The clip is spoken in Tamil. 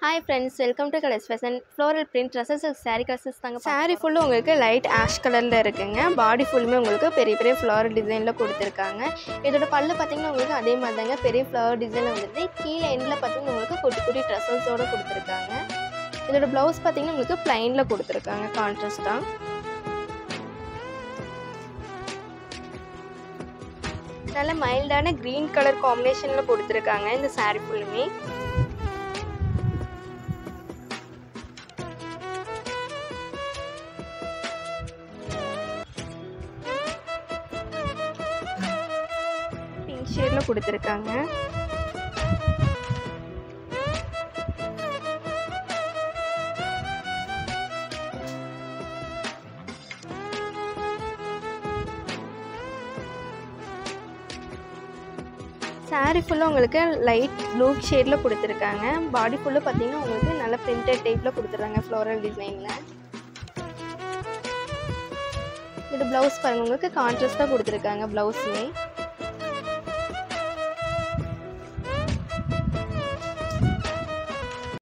Hi friends, welcome to Colors Fashion. Floral print dresses saree colors தாங்க. saree full உங்களுக்கு லைட் ஆஷ் கலர்ல இருக்குங்க. பாடி ஃபுல்லுமே உங்களுக்கு பெரிய பெரிய floral டிசைன்ல கொடுத்திருக்காங்க. இதோட பல்லு பாத்தீங்கன்னா உங்களுக்கு அதே மாதிரி தாங்க பெரிய flower டிசைன்ல வந்துருது. கீழ எண்ட்ல பாத்தீங்கன்னா உங்களுக்கு குட்டி குட்டி ட்ரெஸஸோட கொடுத்திருக்காங்க. இதோட ப்ளவுஸ் பாத்தீங்கன்னா உங்களுக்கு plainல கொடுத்திருக்காங்க கான்ட்ராஸ்டா. நல்ல மைல்டான green கலர் காம்பினேஷன்ல கொடுத்திருக்காங்க இந்த saree ஃபுல்லுமே. ஷேட்ல கொடுத்திருக்காங்க. saree ஃபுல்லா உங்களுக்கு லைட் ப்ளூ ஷேட்ல கொடுத்திருக்காங்க. பாடி ஃபுல்லா பாத்தீங்கன்னா உங்களுக்கு நல்ல பிரிண்டட் டைப்ல கொடுத்திருக்காங்க ஃப்ளோரல் டிசைன்ல. இது ப்ளவுஸ் பாருங்க உங்களுக்கு கான்ட்ராஸ்டா கொடுத்திருக்காங்க ப்ளவுஸ்மே.